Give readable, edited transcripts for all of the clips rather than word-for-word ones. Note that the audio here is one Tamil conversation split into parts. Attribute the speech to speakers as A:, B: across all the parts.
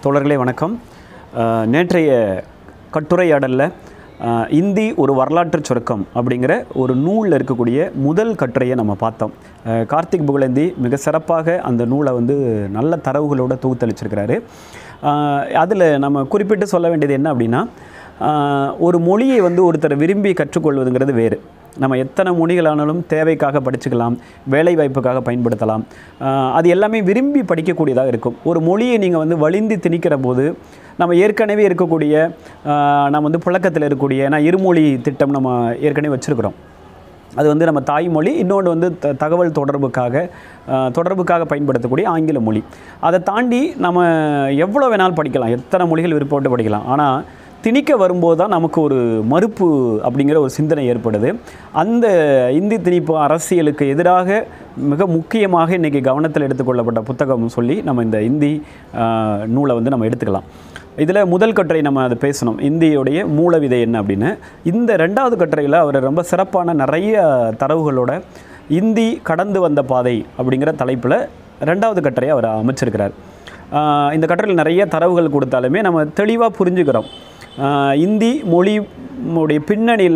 A: தோழர்களே வணக்கம். நேற்றைய கட்டுரையாடலில் இந்தி ஒரு வரலாற்று சுருக்கம் அப்படிங்கிற ஒரு நூலில் இருக்கக்கூடிய முதல் கட்டுரையை நம்ம பார்த்தோம். கார்த்திக் புகழேந்தி மிக சிறப்பாக அந்த நூலை நல்ல தரவுகளோடு தொகுத்தளிச்சிருக்கிறாரு. அதில் நம்ம குறிப்பிட்டு சொல்ல வேண்டியது என்ன அப்படின்னா, ஒரு மொழியை ஒருத்தர் விரும்பி கற்றுக்கொள்வதுங்கிறது வேறு. நம்ம எத்தனை மொழிகளானாலும் தேவைக்காக படிச்சுக்கலாம், வேலை வாய்ப்புக்காக பயன்படுத்தலாம். அது எல்லாமே விரும்பி படிக்கக்கூடியதாக இருக்கும். ஒரு மொழியை நீங்கள் வலிந்து திணிக்கிற போது நம்ம ஏற்கனவே இருக்கக்கூடிய நம்ம புழக்கத்தில் இருக்கக்கூடிய இருமொழி திட்டம் நம்ம ஏற்கனவே வச்சுருக்கிறோம். அது நம்ம தாய்மொழி, இன்னொன்று தகவல் தொடர்புக்காக பயன்படுத்தக்கூடிய ஆங்கில மொழி. அதை தாண்டி நம்ம எவ்வளோ வேணாலும் படிக்கலாம், எத்தனை மொழிகள் விருப்பப்பட்டு படிக்கலாம். ஆனால் திணிக்க வரும்போது தான் நமக்கு ஒரு மறுப்பு அப்படிங்கிற ஒரு சிந்தனை ஏற்படுது. அந்த இந்தி திணிப்பு அரசியலுக்கு எதிராக மிக முக்கியமாக இன்றைக்கி கவனத்தில் எடுத்துக்கொள்ளப்பட்ட புத்தகம் சொல்லி நம்ம இந்த இந்தி நூலை நம்ம எடுத்துக்கலாம். இதில் முதல் கட்டுரை நம்ம அதை பேசணும், இந்தியுடைய மூல விதை என்ன அப்படின்னு. இந்த ரெண்டாவது கட்டுரையில் அவர் ரொம்ப சிறப்பான நிறைய தரவுகளோட இந்தி கடந்து வந்த பாதை அப்படிங்கிற தலைப்பில் ரெண்டாவது கட்டுரையை அவர் அமைச்சிருக்கிறார். இந்த கட்டுரையில் நிறைய தரவுகள் கொடுத்தாலுமே நம்ம தெளிவாக புரிஞ்சுக்கிறோம் இந்தி மொழியுடைய பின்னணியில்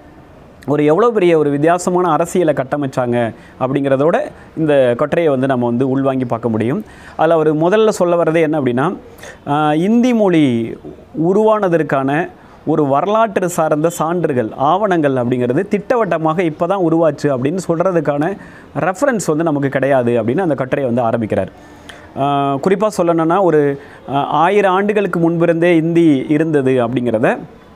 A: எவ்வளோ பெரிய ஒரு வித்தியாசமான அரசியலை கட்டமைச்சாங்க அப்படிங்கிறதோட இந்த கட்டுரையை நம்ம உள்வாங்கி பார்க்க முடியும். அதில் அவர் முதல்ல சொல்ல வர்றதே என்ன அப்படின்னா, இந்தி மொழி உருவானதற்கான ஒரு வரலாற்று சார்ந்த சான்றுகள், ஆவணங்கள் அப்படிங்கிறது திட்டவட்டமாக இப்போ தான் உருவாச்சு அப்படின்னு சொல்கிறதுக்கான ரெஃபரன்ஸ் நமக்கு கிடையாது அப்படின்னு அந்த கட்டுரையை ஆரம்பிக்கிறார். குறிப்பாக சொல்லணும்னா, ஒரு 1000 ஆண்டுகளுக்கு முன்பிருந்தே இந்தி இருந்தது அப்படிங்கிறத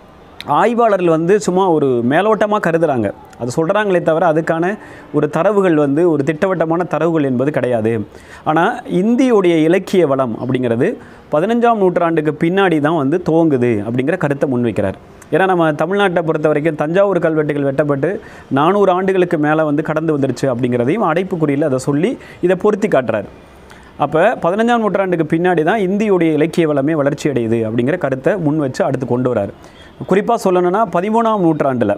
A: ஆய்வாளர்கள் சும்மா ஒரு மேலோட்டமாக கருதுகிறாங்க. அது சொல்கிறாங்களே தவிர அதுக்கான ஒரு தரவுகள் ஒரு திட்டவட்டமான தரவுகள் என்பது கிடையாது. ஆனால் இந்தியுடைய இலக்கிய வளம் அப்படிங்கிறது 15ஆம் நூற்றாண்டுக்கு பின்னாடி தான் துவங்குது அப்படிங்கிற கருத்தை முன்வைக்கிறார். ஏன்னா நம்ம தமிழ்நாட்டை பொறுத்த வரைக்கும் தஞ்சாவூர் கல்வெட்டுகள் வெட்டப்பட்டு 400 ஆண்டுகளுக்கு மேலே கடந்து வந்துருச்சு அப்படிங்கிறதையும் அடைப்புக்குறியில் அதை சொல்லி இதை பொருத்தி காட்டுறார். அப்போ 15ஆம் நூற்றாண்டுக்கு பின்னாடி தான் இந்தியுடைய இலக்கிய வளமே வளர்ச்சி அடையுது அப்படிங்கிற கருத்தை முன் வச்சு அடுத்து கொண்டு வரார். குறிப்பாக சொல்லணும்னா 13ஆம் நூற்றாண்டில்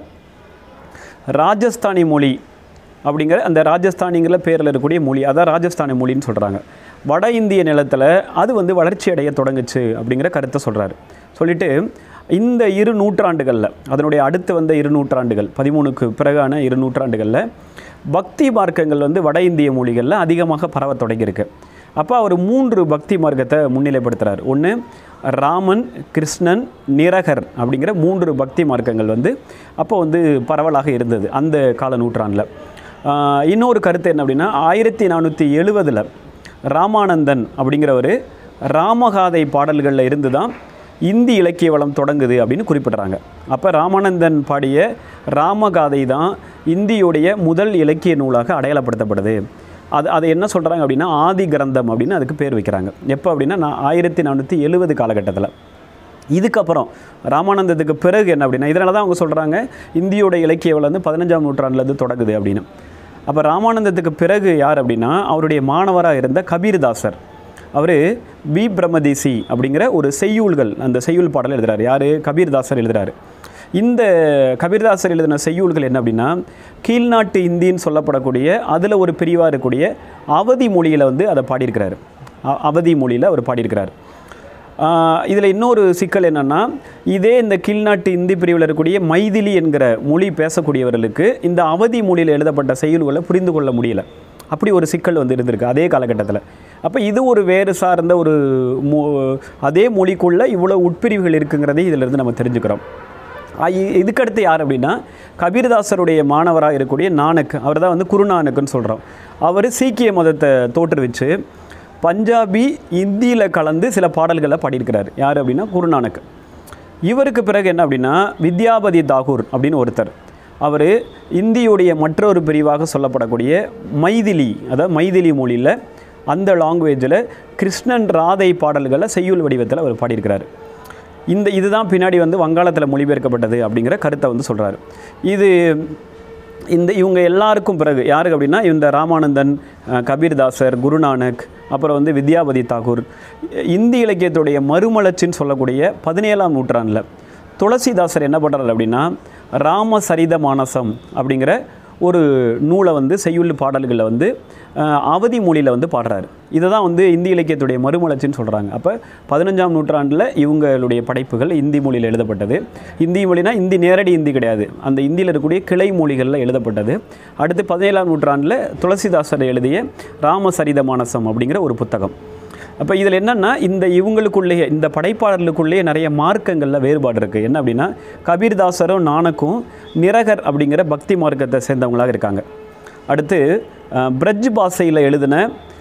A: ராஜஸ்தானி மொழி அப்படிங்கிற அந்த ராஜஸ்தானிங்கிற பேரில் இருக்கக்கூடிய மொழி, அதான் ராஜஸ்தானி மொழின்னு சொல்கிறாங்க. வட இந்திய நிலத்தில் அது வளர்ச்சி அடைய தொடங்குச்சு அப்படிங்கிற கருத்தை சொல்கிறார். சொல்லிவிட்டு இந்த 2 நூற்றாண்டுகளில், அதனுடைய அடுத்து வந்த 2 நூற்றாண்டுகள், 13க்கு பிறகான 2 நூற்றாண்டுகளில் பக்தி மார்க்கங்கள் வட இந்திய மொழிகளில் அதிகமாக பரவ தொடங்கியிருக்கு. அப்போ அவர் 3 பக்தி மார்க்கத்தை முன்னிலைப்படுத்துகிறார். ஒன்று ராமன், கிருஷ்ணன், நிரகர் அப்படிங்கிற 3 பக்தி மார்க்கங்கள் அப்போ பரவலாக இருந்தது அந்த கால நூற்றாண்டில். இன்னொரு கருத்து என்ன அப்படின்னா, 1470 ராமானந்தன் அப்படிங்கிறவர் ராமகாதை பாடல்களில் இருந்து தான் இந்தி இலக்கிய வளம் தொடங்குது அப்படின்னு குறிப்பிட்றாங்க. அப்போ ராமானந்தன் பாடிய ராமகாதை தான் இந்தியுடைய முதல் இலக்கிய நூலாக அடையாளப்படுத்தப்படுது. அதை என்ன சொல்கிறாங்க அப்படின்னா, ஆதி கிரந்தம் அப்படின்னு அதுக்கு பேர் வைக்கிறாங்க. எப்போ அப்படின்னா 1470 காலகட்டத்தில். இதுக்கப்புறம் ராமானந்தத்துக்கு பிறகு என்ன அப்படின்னா, இதனால தான் அவங்க சொல்கிறாங்க இந்தியோட இலக்கிய வளம் 15ஆம் நூற்றாண்டுலேருந்து தொடங்குது அப்படின்னு. அப்போ ராமானந்தத்துக்கு பிறகு யார் அப்படின்னா, அவருடைய மாணவராக இருந்த கபீர்தாசர், அவர் பி பிரம்மதேசி அப்படிங்கிற ஒரு செய்யுள்கள், அந்த செய்யுள் பாடல் எழுதுகிறார். யார்? கபீர்தாசர் எழுதுகிறார். இந்த கபீர்தாசர் எழுதின செய்யுள்கள் என்ன அப்படின்னா, கீழ்நாட்டு இந்தின்னு சொல்லப்படக்கூடிய அதில் ஒரு பிரிவாக இருக்கக்கூடிய அவதி மொழியில் அதை பாடியிருக்கிறார். அவதி மொழியில் அவர் பாடியிருக்கிறார். இதில் இன்னொரு சிக்கல் என்னென்னா, இதே இந்த கீழ்நாட்டு இந்தி பிரிவில் இருக்கக்கூடிய மைதிலி என்கிற மொழி பேசக்கூடியவர்களுக்கு இந்த அவதி மொழியில் எழுதப்பட்ட செய்யுள்களை புரிந்து கொள்ள முடியல. அப்படி ஒரு சிக்கல் இருந்திருக்கு அதே காலகட்டத்தில். அப்போ இது ஒரு வேறு சார்ந்த ஒரு அதே மொழிக்குள்ளே இவ்வளோ உட்பிரிவுகள் இருக்குங்கிறதே இதிலிருந்து நம்ம தெரிஞ்சுக்கிறோம். இதுக்கடுத்து யார் அப்படின்னா, கபீர்தாசருடைய மாணவராக இருக்கக்கூடிய நானக், அவர் தான் குருநானக்குன்னு சொல்கிறோம். அவர் சீக்கிய மதத்தை தோற்றுவிச்சு பஞ்சாபி இந்தியில் கலந்து சில பாடல்களை பாடியிருக்கிறார். யார் அப்படின்னா குருநானக். இவருக்கு பிறகு என்ன அப்படின்னா, வித்யாபதி தாகூர் அப்படின்னு ஒருத்தர், அவர் இந்தியுடைய மற்றொரு பிரிவாக சொல்லப்படக்கூடிய மைதிலி, அதாவது மைதிலி மொழியில் அந்த லாங்குவேஜில் கிருஷ்ணன் ராதை பாடல்களை செய்யுள் வடிவத்தில் அவர் பாடியிருக்கிறார். இதுதான் பின்னாடி வங்காளத்தில் மொழிபெயர்க்கப்பட்டது அப்படிங்கிற கருத்தை சொல்கிறார். இவங்க எல்லாருக்கும் பிறகு யாருக்கு அப்படின்னா, இந்த ராமானந்தன், கபீர்தாசர், குருநானக், அப்புறம் வித்யாபதி தாகூர், இந்தி இலக்கியத்துடைய மறுமலர்ச்சின்னு சொல்லக்கூடிய 17ஆம் நூற்றாண்டில் துளசிதாசர் என்ன பண்ணுறாரு அப்படின்னா, ராமசரித மானசம் அப்படிங்கிற ஒரு நூலை செய்யுள் பாடல்களில் அவதி மொழியில் வந்து பாடுறாரு. இதை தான் வந்து இந்தி இலக்கியத்துடைய மறுமலர்ச்சின்னு சொல்கிறாங்க. அப்போ 15ஆம் நூற்றாண்டில் இவங்களுடைய படைப்புகள் இந்தி மொழியில் எழுதப்பட்டது. இந்தி மொழினா இந்தி நேரடி இந்தி கிடையாது, அந்த இந்தியில் இருக்கக்கூடிய கிளை மொழிகளில் எழுதப்பட்டது. அடுத்து 17ஆம் நூற்றாண்டில் துளசிதாசர் எழுதிய ராமசரிதமானசம் அப்படிங்கிற ஒரு புத்தகம். அப்போ இதில் என்னென்னா இவங்களுக்குள்ளேயே இந்த படைப்பாளர்களுக்குள்ளேயே நிறைய மார்க்கங்களில் வேறுபாடு இருக்குது. என்ன அப்படின்னா கபீர்தாசரும் நானக்கும் நிரகர் அப்படிங்கிற பக்தி மார்க்கத்தை சேர்ந்தவங்களாக இருக்காங்க. அடுத்து பிரஜ் பாஷையில் எழுதின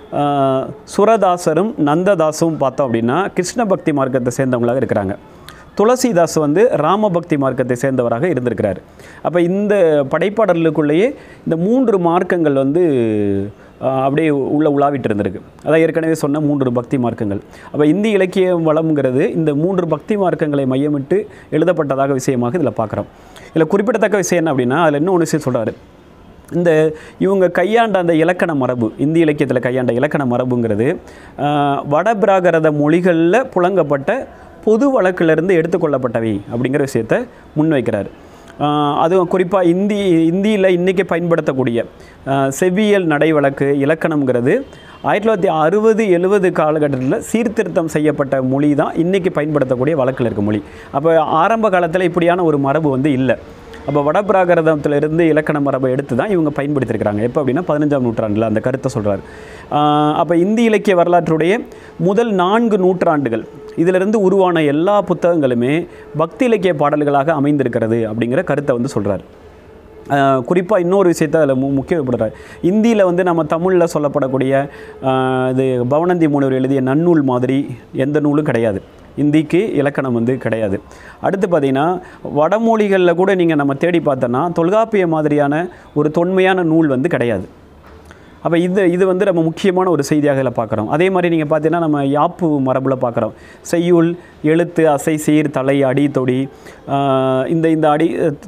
A: சுரதாசரும் நந்ததாசும் பார்த்தோம் அப்படின்னா கிருஷ்ண பக்தி மார்க்கத்தை சேர்ந்தவங்களாக இருக்கிறாங்க. துளசிதாஸ் வந்து ராமபக்தி மார்க்கத்தை சேர்ந்தவராக இருந்திருக்கிறார். அப்போ இந்த படைப்பாளர்களுக்குள்ளேயே இந்த 3 மார்க்கங்கள் வந்து அப்படியே உலாவிட்டு இருந்திருக்கு. அதான் ஏற்கனவே சொன்ன 3 பக்தி மார்க்கங்கள். அப்போ இந்தி இலக்கிய வளம்ங்கிறது இந்த 3 பக்தி மார்க்கங்களை மையமிட்டு எழுதப்பட்டதாக விஷயமாக இதில் பார்க்குறோம். இதில் குறிப்பிடத்தக்க விஷயம் என்ன அப்படின்னா அதில் இன்னும் ஒன்று விஷயம் சொல்கிறாரு. இவங்க கையாண்ட அந்த இலக்கண மரபு, இந்தி இலக்கியத்தில் கையாண்ட இலக்கண மரபுங்கிறது வடபிராகிருத மொழிகளில் புழங்கப்பட்ட பொது வழக்கிலிருந்து எடுத்துக்கொள்ளப்பட்டவை அப்படிங்கிற விஷயத்தை முன்வைக்கிறார். அதுவும் குறிப்பாக இந்தியில் இன்றைக்கி பயன்படுத்தக்கூடிய செவ்வியல் நடை வழக்கு இலக்கணங்கிறது 1960-70 காலகட்டத்தில் சீர்திருத்தம் செய்யப்பட்ட மொழி தான் இன்றைக்கி பயன்படுத்தக்கூடிய வழக்கில் இருக்க மொழி. அப்போ ஆரம்ப காலத்தில் இப்படியான ஒரு மரபு வந்து இல்லை. அப்போ வடபிராகிருதத்திலிருந்து இலக்கண மரபை எடுத்து தான் இவங்க பயன்படுத்தியிருக்கிறாங்க. எப்போ அப்படின்னா 15ஆம் நூற்றாண்டில் அந்த கருத்தை சொல்கிறார். அப்போ இந்தி இலக்கிய வரலாற்றுடைய முதல் 4 நூற்றாண்டுகள் இதிலிருந்து உருவான எல்லா புத்தகங்களுமே பக்தி இலக்கிய பாடல்களாக அமைந்திருக்கிறது அப்படிங்கிற கருத்தை வந்து சொல்கிறார். குறிப்பாக இன்னொரு விஷயத்தை அதில் முக்கியப்படுறார். இந்தியில் வந்து நம்ம தமிழில் சொல்லப்படக்கூடிய இது பவனந்தி முனிவர் எழுதிய நன்னூல் மாதிரி எந்த நூலும் கிடையாது. இந்திக்கு இலக்கணம் வந்து கிடையாது. அடுத்து பார்த்திங்கன்னா வடமொழிகளில் கூட நீங்கள் நம்ம தேடி பார்த்தோன்னா தொல்காப்பிய மாதிரியான ஒரு தொன்மையான நூல் வந்து கிடையாது. அப்போ இது வந்து நம்ம முக்கியமான ஒரு செய்தியாக இதில் பார்க்குறோம். அதே மாதிரி நீங்கள் பார்த்தீங்கன்னா நம்ம யாப்பு மரபில் பார்க்குறோம். செய்யுள், எழுத்து, அசை, சீர், தலை, அடி, தொடி, இந்த அடி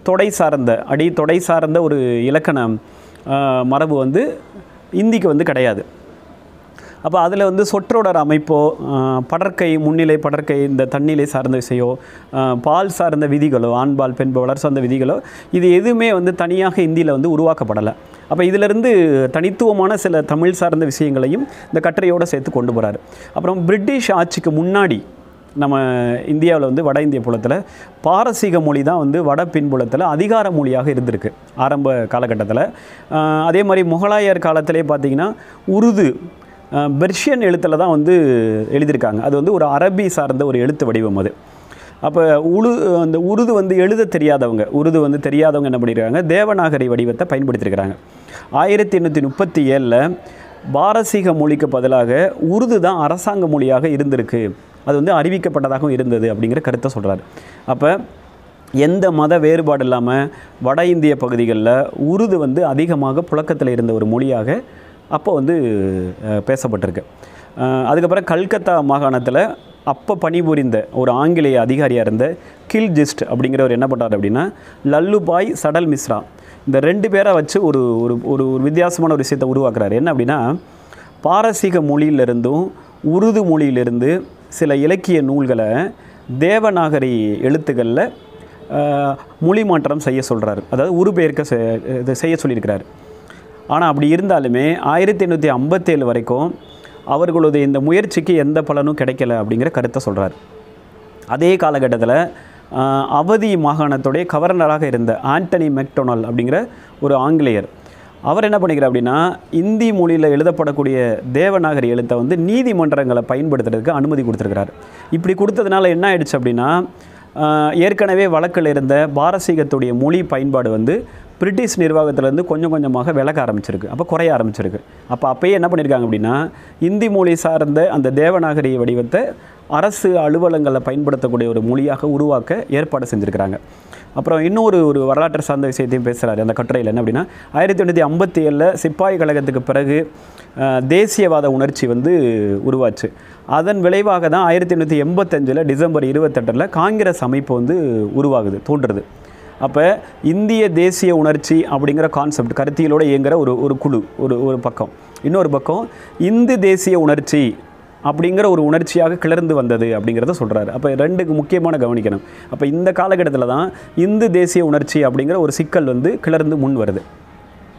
A: தொடை சார்ந்த ஒரு இலக்கண மரபு வந்து இந்திக்கு வந்து கிடையாது. அப்போ அதில் வந்து சொற்றொடர் அமைப்போ படற்கை, முன்னிலை படற்கை, இந்த தன்னிலை சார்ந்த விஷயோ, பால் சார்ந்த விதிகளோ, ஆண்பால் பெண்பால் வளர் சார்ந்த விதிகளோ, இது எதுவுமே வந்து தனியாக இந்தியில் வந்து உருவாக்கப்படலை. அப்போ இதிலிருந்து தனித்துவமான சில தமிழ் சார்ந்த விஷயங்களையும் இந்த கட்டுரையோடு சேர்த்து கொண்டு போகிறார். அப்புறம் பிரிட்டிஷ் ஆட்சிக்கு முன்னாடி நம்ம இந்தியாவில் வந்து வட இந்திய புலத்தில் பாரசீக மொழி தான் வந்து வட பின்புலத்தில் அதிகார மொழியாக இருந்திருக்கு ஆரம்ப காலகட்டத்தில். அதே மாதிரி முகலாயர் காலத்திலே பார்த்திங்கன்னா உருது, பெர்ஷியன் எழுத்தில் தான் வந்து எழுதியிருக்காங்க. அது வந்து ஒரு அரபி சார்ந்த ஒரு எழுத்து வடிவம் அது. அப்போ அந்த உருது வந்து எழுத தெரியாதவங்க என்ன பண்ணியிருக்காங்க, தேவநாகரி வடிவத்தை பயன்படுத்தியிருக்கிறாங்க. 1837 பாரசீக மொழிக்கு பதிலாக உருது தான் அரசாங்க மொழியாக இருந்திருக்கு, அது வந்து அறிவிக்கப்பட்டதாகவும் இருந்தது அப்படிங்கிற கருத்தை சொல்கிறார். அப்போ எந்த மத வேறுபாடு இல்லாமல் வட இந்திய பகுதிகளில் உருது வந்து அதிகமாக புழக்கத்தில் இருந்த ஒரு மொழியாக அப்போ வந்து பேசப்பட்டிருக்கு. அதுக்கப்புறம் கல்கத்தா மாகாணத்தில் அப்போ பணிபுரிந்த ஒரு ஆங்கிலேய அதிகாரியாக இருந்த கில்ஜிஸ்ட் அப்படிங்கிறவர் என்ன பண்ணுறாரு அப்படின்னா லல்லுபாய் சடல் மிஸ்ரா, இந்த 2 பேரை வச்சு ஒரு ஒரு வித்தியாசமான ஒரு விஷயத்தை உருவாக்குறாரு. என்ன அப்படின்னா பாரசீக மொழியிலிருந்தும் உருது மொழியிலிருந்து சில இலக்கிய நூல்களை தேவநாகரி எழுத்துக்களில் மொழி மாற்றம் செய்ய சொல்கிறார், அதாவது உருபெயர்க்க செய்ய சொல்லியிருக்கிறார். ஆனால் அப்படி இருந்தாலுமே 1857 வரைக்கும் அவர்களுடைய இந்த முயற்சிக்கு எந்த பலனும் கிடைக்கல அப்படிங்கிற கருத்தை சொல்கிறார். அதே காலகட்டத்தில் அவதி மாகாணத்துடைய கவர்னராக இருந்த ஆண்டனி மெக்டொனல் அப்படிங்கிற ஒரு ஆங்கிலேயர், அவர் என்ன பண்ணிக்கிறார் அப்படின்னா இந்தி மொழியில் எழுதப்படக்கூடிய தேவநாகரி எழுத்தை வந்து நீதிமன்றங்களை பயன்படுத்துறதுக்கு அனுமதி கொடுத்துருக்கிறார். இப்படி கொடுத்ததுனால என்ன ஆயிடுச்சு அப்படின்னா ஏற்கனவே வழக்கில் இருந்த பாரசீகத்துடைய மொழி பயன்பாடு வந்து பிரிட்டிஷ் நிர்வாகத்திலேருந்து கொஞ்சம் கொஞ்சமாக விலக ஆரம்பிச்சிருக்கு, அப்போ குறைய ஆரம்பிச்சிருக்கு. அப்போயே என்ன பண்ணியிருக்காங்க அப்படின்னா இந்தி மொழி சார்ந்த அந்த தேவநாகரி வடிவத்தை அரசு அலுவலங்களில் பயன்படுத்தக்கூடிய ஒரு மொழியாக உருவாக்க ஏற்பாடு செஞ்சுருக்கிறாங்க. அப்புறம் இன்னொரு வரலாற்று சார்ந்த விஷயத்தையும் பேசுகிறாரு அந்த கட்டுரையில். என்ன அப்படின்னா 1857 சிப்பாய் கழகத்துக்கு பிறகு தேசியவாத உணர்ச்சி வந்து உருவாச்சு. அதன் விளைவாக தான் 1885 டிசம்பர் 28 காங்கிரஸ் அமைப்பு வந்து தோன்றுறது. அப்போ இந்திய தேசிய உணர்ச்சி அப்படிங்கிற கான்செப்ட் கருத்தியலோடு இயங்குகிற ஒரு குழு ஒரு பக்கம், இன்னொரு பக்கம் இந்து தேசிய உணர்ச்சி அப்படிங்கிற ஒரு உணர்ச்சியாக கிளர்ந்து வந்தது அப்படிங்கிறத சொல்கிறாரு. அப்போ 2 முக்கியமான கவனிக்கணும். அப்போ இந்த காலகட்டத்தில் தான் இந்து தேசிய உணர்ச்சி அப்படிங்கிற ஒரு சிக்கல் வந்து கிளர்ந்து முன் வருது.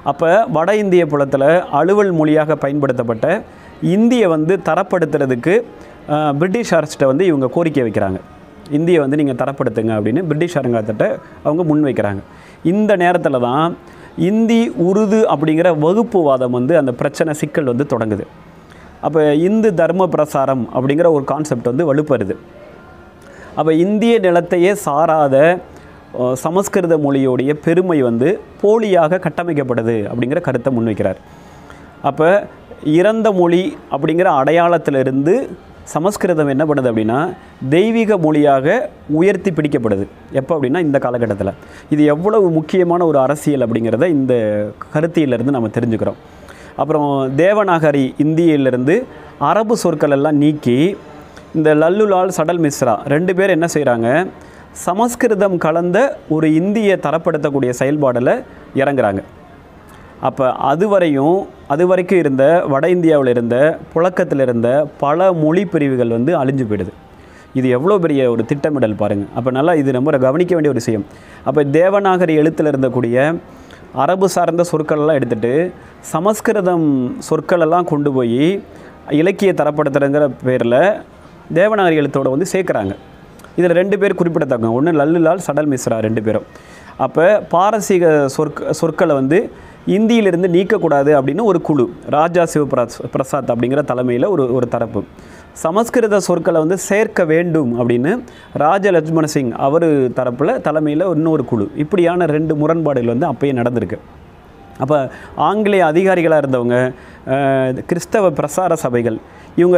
A: அப்போ வட இந்திய புலத்தில் அலுவல் மொழியாக பயன்படுத்தப்பட்ட இந்தியை வந்து தரப்படுத்துறதுக்கு பிரிட்டிஷ் அரசிட்ட வந்து இவங்க கோரிக்கை வைக்கிறாங்க. இந்தியை வந்து நீங்கள் தரப்படுத்துங்க அப்படின்னு பிரிட்டிஷ் அரசாங்கத்திட்ட அவங்க முன் வைக்கிறாங்க. இந்த நேரத்தில் தான் இந்தி உருது அப்படிங்கிற வகுப்புவாதம் வந்து அந்த பிரச்சனை சிக்கல் வந்து தொடங்குது. அப்போ இந்து தர்ம பிரசாரம் அப்படிங்கிற ஒரு கான்செப்ட் வந்து வலுப்பெறுது. அப்போ இந்திய நிலத்தையே சாராத சமஸ்கிருத மொழியோடைய பெருமை வந்து போலியாக கட்டமைக்கப்படுது அப்படிங்கிற கருத்தை முன்வைக்கிறார். அப்போ இறந்த மொழி அப்படிங்கிற அடையாளத்திலிருந்து சமஸ்கிருதம் என்ன பண்ணுது அப்படின்னா தெய்வீக மொழியாக உயர்த்தி பிடிக்கப்படுது. எப்போ அப்படின்னா இந்த காலகட்டத்தில். இது எவ்வளவு முக்கியமான ஒரு அரசியல் அப்படிங்கிறத இந்த கருத்தியிலிருந்து நம்ம தெரிஞ்சுக்கிறோம். அப்புறம் தேவநாகரி இந்தியிலிருந்து அரபு சொற்கள் எல்லாம் நீக்கி இந்த லல்லுலால் சடல் மிஸ்ரா 2 பேர் என்ன செய்கிறாங்க, சமஸ்கிருதம் கலந்த ஒரு இந்தியை தரப்படுத்தக்கூடிய செயல்பாடில் இறங்குறாங்க. அப்போ அது வரைக்கும் இருந்த வட இந்தியாவில் இருந்த புழக்கத்தில் இருந்த பல மொழி பிரிவுகள் வந்து அழிஞ்சு போயிடுது. இது எவ்வளோ பெரிய ஒரு திட்டமிடல் பாருங்கள். அப்போ நல்லா இது ரொம்ப கவனிக்க வேண்டிய ஒரு விஷயம். அப்போ தேவநாகரி எழுத்தில் இருந்தக்கூடிய அரபு சார்ந்த சொற்களெல்லாம் எடுத்துகிட்டு சமஸ்கிருதம் சொற்களெல்லாம் கொண்டு போய் இலக்கிய தரப்படுத்துறங்கிற பேரில் தேவநாகரி எழுத்தோடு வந்து சேர்க்குறாங்க. இதில் 2 பேர் குறிப்பிடத்தக்க, ஒன்று லல்லுலால் சடல் மிஸ்ரா 2 பேரும். அப்போ பாரசீக சொற்களை வந்து இந்தியிலிருந்து நீக்கக்கூடாது அப்படின்னு ஒரு குழு, ராஜா சிவபிரசாத் அப்படிங்கிற தலைமையில் ஒரு தரப்பு, சமஸ்கிருத சொற்களை வந்து சேர்க்க வேண்டும் அப்படின்னு ராஜ லட்சுமண சிங் அவர் தரப்பில் தலைமையில் இன்னொரு குழு. இப்படியான 2 முரண்பாடுகள் வந்து அப்பயே நடந்திருக்கு. அப்போ ஆங்கிலேய அதிகாரிகளாக இருந்தவங்க, கிறிஸ்தவ பிரசார சபைகள், இவங்க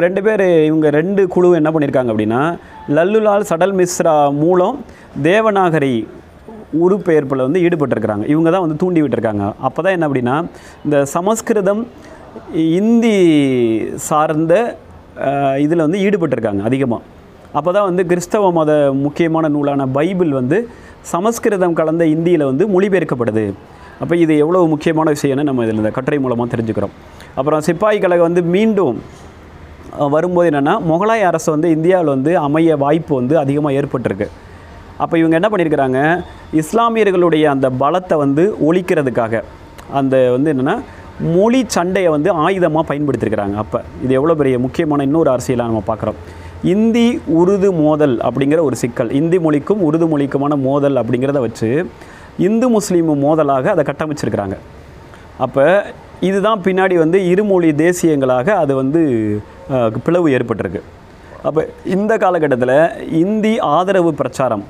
A: 2 குழு என்ன பண்ணியிருக்காங்க அப்படின்னா லல்லுலால் சடல் மிஸ்ரா மூலம் தேவநாகரி உருப்பெயர்ப்பில் வந்து ஈடுபட்டிருக்கிறாங்க. இவங்க தான் வந்து தூண்டி விட்டுருக்காங்க. அப்போ தான் என்ன அப்படின்னா இந்த சமஸ்கிருதம் இந்தி சார்ந்த இதில் வந்து ஈடுபட்டிருக்காங்க அதிகமாக. அப்போ தான் வந்து கிறிஸ்தவ மத முக்கியமான நூலான பைபிள் வந்து சமஸ்கிருதம் கலந்த இந்தியில் வந்து மொழிபெயர்க்கப்படுது. அப்போ இது எவ்வளோ முக்கியமான விஷயம்னு நம்ம இதில் இந்த கட்டுரை மூலமாக தெரிஞ்சுக்கிறோம். அப்புறம் சிப்பாய் கழகம் வந்து மீண்டும் வரும்போது என்னென்னா முகலாய அரசு வந்து இந்தியாவில் வந்து அமைய வாய்ப்பு வந்து அதிகமாக ஏற்பட்டிருக்கு. அப்போ இவங்க என்ன பண்ணியிருக்கிறாங்க, இஸ்லாமியர்களுடைய அந்த பலத்தை வந்து ஒழிக்கிறதுக்காக அந்த வந்து என்னென்னா மொழி சண்டையை வந்து ஆயுதமாக பயன்படுத்தியிருக்கிறாங்க. அப்போ இது எவ்வளோ பெரிய முக்கியமான இன்னொரு அரசியலாக நம்ம பார்க்குறோம். இந்தி உருது மோதல் அப்படிங்கிற ஒரு சிக்கல், இந்தி மொழிக்கும் உருது மொழிக்குமான மோதல் அப்படிங்கிறத வச்சு இந்து முஸ்லீம் மோதலாக அதை கட்டமைச்சிருக்கிறாங்க. அப்போ இதுதான் பின்னாடி வந்து இருமொழி தேசியங்களாக அது வந்து பிளவு ஏற்பட்டிருக்கு. அப்போ இந்த காலகட்டத்தில் இந்தி ஆதரவு பிரச்சாரம்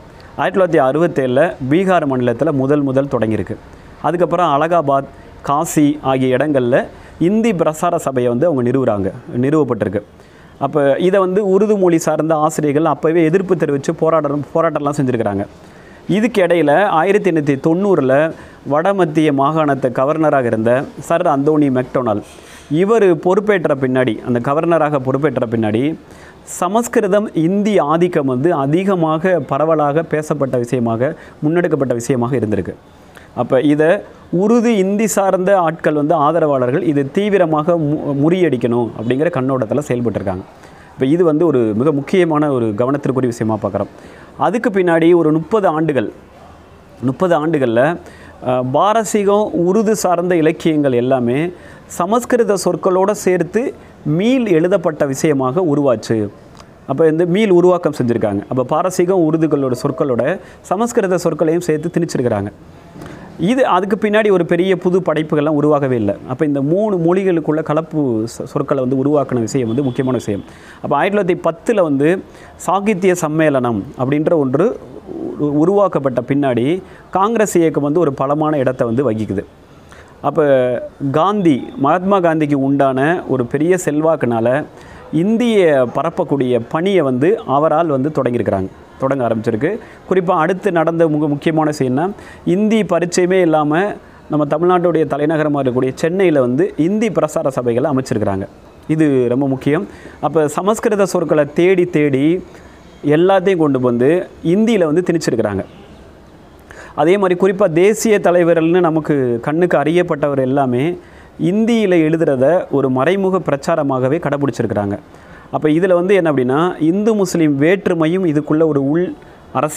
A: 1967 பீகார் மாநிலத்தில் முதல் தொடங்கியிருக்கு. அதுக்கப்புறம் அலகாபாத், காசி ஆகிய இடங்களில் இந்தி பிரசார சபையை வந்து அவங்க நிறுவப்பட்டிருக்கு. அப்போ இதை வந்து உருது மொழி சார்ந்த ஆசிரியர்கள் அப்போவே எதிர்ப்பு தெரிவித்து போராட்டம்லாம் செஞ்சுருக்கிறாங்க. இதுக்கு இடையில் 1890 வட மத்திய மாகாணத்தை கவர்னராக இருந்த சர் அந்தோனி மெக்டொனால் இவர் பொறுப்பேற்ற பின்னாடி, அந்த கவர்னராக பொறுப்பேற்ற பின்னாடி சமஸ்கிருதம் இந்தி ஆதிக்கம் வந்து அதிகமாக பரவலாக பேசப்பட்ட விஷயமாக, முன்னெடுக்கப்பட்ட விஷயமாக இருந்திருக்கு. அப்போ இதை உருது இந்தி சார்ந்த ஆட்கள் வந்து ஆதரவாளர்கள் இது தீவிரமாக முறியடிக்கணும் அப்படிங்கிற கண்ணோட்டத்தில் செயல்பட்டுருக்காங்க. இப்போ இது வந்து ஒரு மிக முக்கியமான ஒரு கவனத்திற்குரிய விஷயமாக பார்க்குறோம். அதுக்கு பின்னாடி ஒரு 30 ஆண்டுகளில் பாரசீகம் உருது சார்ந்த இலக்கியங்கள் எல்லாமே சமஸ்கிருத சொற்களோடு சேர்த்து மீள் எழுதப்பட்ட விஷயமாக உருவாச்சு. அப்போ இந்த மீள் உருவாக்கம் செஞ்சுருக்காங்க. அப்போ பாரசீகம் உருதுகளோட சொற்களோட சமஸ்கிருத சொற்களையும் சேர்த்து திணிச்சிருக்கிறாங்க. இது அதுக்கு பின்னாடி ஒரு பெரிய புது படைப்புகள்லாம் உருவாகவே இல்லை. அப்போ இந்த 3 மொழிகளுக்குள்ள கலப்பு சொற்களை வந்து உருவாக்கின விஷயம் வந்து முக்கியமான விஷயம். அப்போ 1910 வந்து சாகித்ய சம்மேளனம் அப்படின்ற ஒன்று உருவாக்கப்பட்ட பின்னாடி காங்கிரஸ் இயக்கம் வந்து ஒரு பலமான இடத்தை வந்து வகிக்குது. அப்போ மகாத்மா காந்திக்கு உண்டான ஒரு பெரிய செல்வாக்குனால இந்திய பரப்பக்கூடிய பணியை வந்து அவரால் வந்து தொடங்க ஆரம்பிச்சிருக்கு. குறிப்பாக அடுத்து நடந்த முக்கியமான விஷயம்னா இந்தி பரிச்சயமே இல்லாமல் நம்ம தமிழ்நாட்டுடைய தலைநகரமாக இருக்கக்கூடிய சென்னையில் வந்து இந்தி பிரசார சபைகளை அமைச்சிருக்கிறாங்க. இது ரொம்ப முக்கியம். அப்போ சமஸ்கிருத சொற்களை தேடி எல்லாத்தையும் கொண்டு வந்து இந்தியில் வந்து திணிச்சிருக்கிறாங்க. அதே மாதிரி குறிப்பாக தேசிய தலைவர்கள்னு நமக்கு கண்ணுக்கு அறியப்பட்டவர் எல்லாமே இந்தியில் எழுதுகிறத ஒரு மறைமுக பிரச்சாரமாகவே கடைபிடிச்சிருக்கிறாங்க. அப்போ இதில் வந்து என்ன அப்படின்னா இந்து முஸ்லீம் வேற்றுமையும் இதுக்குள்ளே ஒரு உள்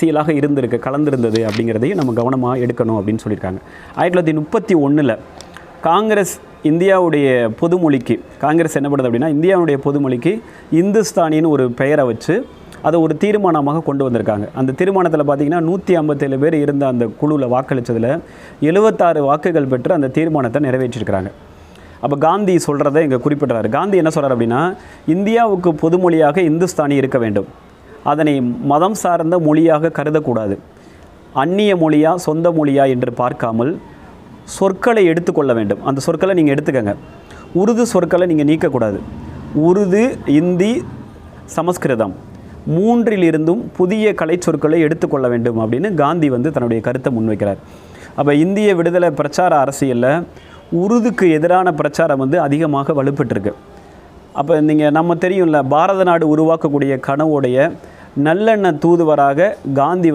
A: அரசியலாக கலந்திருந்தது அப்படிங்கிறதையும் நம்ம கவனமாக எடுக்கணும் அப்படின்னு சொல்லியிருக்காங்க. 1931 காங்கிரஸ் இந்தியாவுடைய பொதுமொழிக்கு காங்கிரஸ் என்ன பண்ணுது அப்படின்னா, இந்தியாவுடைய பொதுமொழிக்கு இந்துஸ்தானின்னு ஒரு பெயரை வச்சு அதை ஒரு தீர்மானமாக கொண்டு வந்திருக்காங்க. அந்த தீர்மானத்தில் பார்த்திங்கன்னா 157 பேர் இருந்த அந்த குழுவில் வாக்களித்ததில் 76 வாக்குகள் பெற்று அந்த தீர்மானத்தை நிறைவேற்றியிருக்கிறாங்க. அப்போ காந்தி சொல்கிறத இங்கே குறிப்பிட்றாரு. காந்தி என்ன சொல்கிறார் அப்படின்னா, இந்தியாவுக்கு பொதுமொழியாக இந்துஸ்தானி இருக்க வேண்டும், அதனை மதம் சார்ந்த மொழியாக கருதக்கூடாது, அந்நிய மொழியா சொந்த மொழியா என்று பார்க்காமல் சொற்களை எடுத்துக்கொள்ள வேண்டும். அந்த சொற்களை நீங்கள் எடுத்துக்கங்க. உருது சொற்களை நீங்கள் நீக்கக்கூடாது. உருது, இந்தி, சமஸ்கிருதம் மூன்றிலிருந்தும் புதிய கலை சொற்களை எடுத்துக்கொள்ள வேண்டும் அப்படின்னு காந்தி தன்னுடைய கருத்தை முன்வைக்கிறார். அப்போ இந்திய விடுதலை பிரச்சார அரசியலில் உருதுக்கு எதிரான பிரச்சாரம் அதிகமாக வலுப்பெற்றிருக்கு. அப்போ நீங்கள் நம்ம தெரியும்ல, பாரத நாடு உருவாக்கக்கூடிய கனவுடைய நல்லெண்ண தூதுவராக காந்தி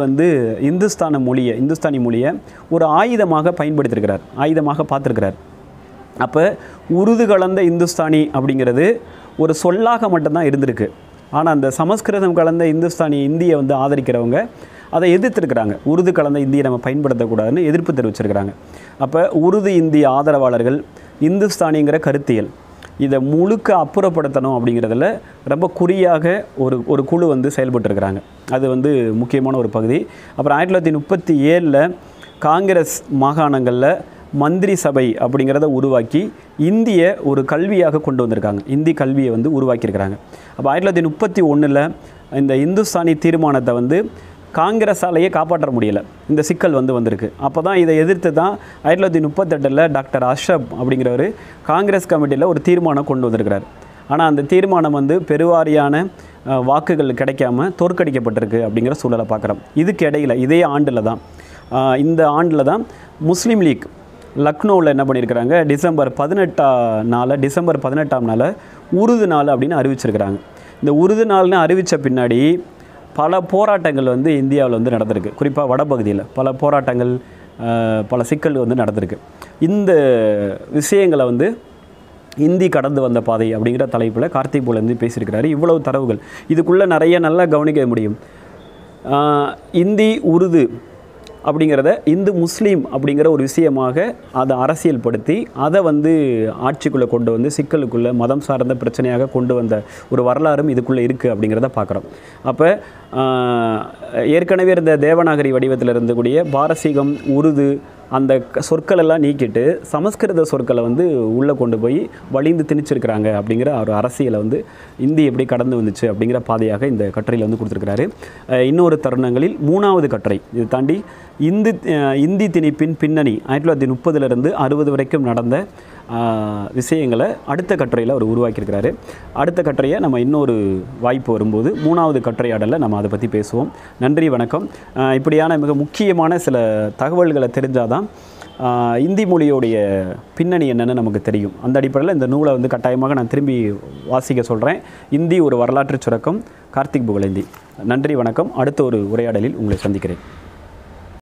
A: இந்துஸ்தானி மொழியை ஒரு ஆயுதமாக பயன்படுத்தியிருக்கிறார், ஆயுதமாக பார்த்துருக்கிறார். அப்போ உருது கலந்த இந்துஸ்தானி அப்படிங்கிறது ஒரு சொல்லாக மட்டும்தான் இருந்திருக்கு. ஆனால் அந்த சமஸ்கிருதம் கலந்த இந்தியை ஆதரிக்கிறவங்க அதை எதிர்த்துருக்கிறாங்க. உருது கலந்த இந்தியை நம்ம பயன்படுத்தக்கூடாதுன்னு எதிர்ப்பு தெரிவிச்சிருக்கிறாங்க. அப்போ உருது இந்திய ஆதரவாளர்கள் இந்துஸ்தானிங்கிற கருத்தியல் இதை முழுக்க அப்புறப்படுத்தணும் அப்படிங்கிறதுல ரொம்ப குறியாக ஒரு குழு செயல்பட்டுருக்கிறாங்க. அது முக்கியமான ஒரு பகுதி. அப்புறம் 1937 காங்கிரஸ் மாகாணங்களில் மந்திரி சபை அப்படிங்கிறத உருவாக்கி இந்திய ஒரு கல்வியாக கொண்டு வந்திருக்காங்க. இந்தி கல்வியை உருவாக்கியிருக்கிறாங்க. அப்போ 1931 இந்த இந்துஸ்தானி தீர்மானத்தை காங்கிரஸாலேயே காப்பாற்ற முடியலை. இந்த சிக்கல் வந்திருக்கு. அப்போ தான் இதை எதிர்த்து தான் 1938 டாக்டர் அஷ்ரப் அப்படிங்கிறவர் காங்கிரஸ் கமிட்டியில் ஒரு தீர்மானம் கொண்டு வந்திருக்கிறார். ஆனால் அந்த தீர்மானம் பெருவாரியான வாக்குகள் கிடைக்காம தோற்கடிக்கப்பட்டிருக்கு அப்படிங்கிற சூழலை பார்க்குறோம். இதுக்கு இடையில் இதே ஆண்டில் தான் இந்த ஆண்டில் தான் முஸ்லீம் லீக் லக்னோவில் என்ன பண்ணியிருக்கிறாங்க, டிசம்பர் 18ஆம் நாள் உருது நாள் அப்படின்னு அறிவிச்சிருக்கிறாங்க. இந்த உருது நாள்னு அறிவித்த பின்னாடி பல போராட்டங்கள் இந்தியாவில் நடந்திருக்கு. குறிப்பாக வடபகுதியில் பல போராட்டங்கள், பல சிக்கல் நடந்திருக்கு. இந்த விஷயங்களை இந்தி கடந்து வந்த பாதை அப்படிங்கிற தலைப்பில் கார்த்திக் புகழேந்தி பேசியிருக்கிறாரு. இவ்வளவு தரவுகள் இதுக்குள்ளே நிறைய நல்லா கவனிக்க முடியும். இந்தி உருது அப்படிங்கிறத இந்து முஸ்லீம் அப்படிங்கிற ஒரு விஷயமாக அதை அரசியல் படுத்தி அதை ஆட்சிக்குள்ளே கொண்டு சிக்கலுக்குள்ளே மதம் சார்ந்த பிரச்சனையாக கொண்டு வந்த ஒரு வரலாறும் இதுக்குள்ளே இருக்குது அப்படிங்கிறத பார்க்குறோம். அப்போ ஏற்கனவே இருந்த தேவநாகரி வடிவத்தில் இருந்தக்கூடிய பாரசீகம், உருது அந்த சொற்கள் எல்லாம் நீக்கிட்டு சமஸ்கிருத சொற்களை உள்ளே கொண்டு போய் வலிந்து திணிச்சிருக்கிறாங்க அப்படிங்கிற ஒரு அரசியலை இந்தி எப்படி கடந்து வந்துச்சு அப்படிங்கிற பாதையாக இந்த கட்டுரையில் கொடுத்துருக்கிறாரு. இன்னொரு தருணங்களில் 3வது கட்டுரை இது தாண்டி இந்தி திணிப்பின் பின்னணி 1930 60 வரைக்கும் நடந்த விஷயங்களை அடுத்த கட்டுரையில் அவர் உருவாக்கியிருக்கிறாரு. அடுத்த கட்டுரையை நம்ம இன்னொரு வாய்ப்பு வரும்போது 3வது கட்டுரையாடலில் நம்ம அதை பற்றி பேசுவோம். நன்றி, வணக்கம். இப்படியான மிக முக்கியமான சில தகவல்களை தெரிஞ்சாதான் இந்தி மொழியோடைய பின்னணி என்னென்னு நமக்கு தெரியும். அந்த அடிப்படையில் இந்த நூலை கட்டாயமாக நான் திரும்பி வாசிக்க சொல்கிறேன். இந்தி ஒரு வரலாற்று சுரக்கம், கார்த்திக் புகழேந்தி. நன்றி, வணக்கம். அடுத்த ஒரு உரையாடலில் உங்களை சந்திக்கிறேன்.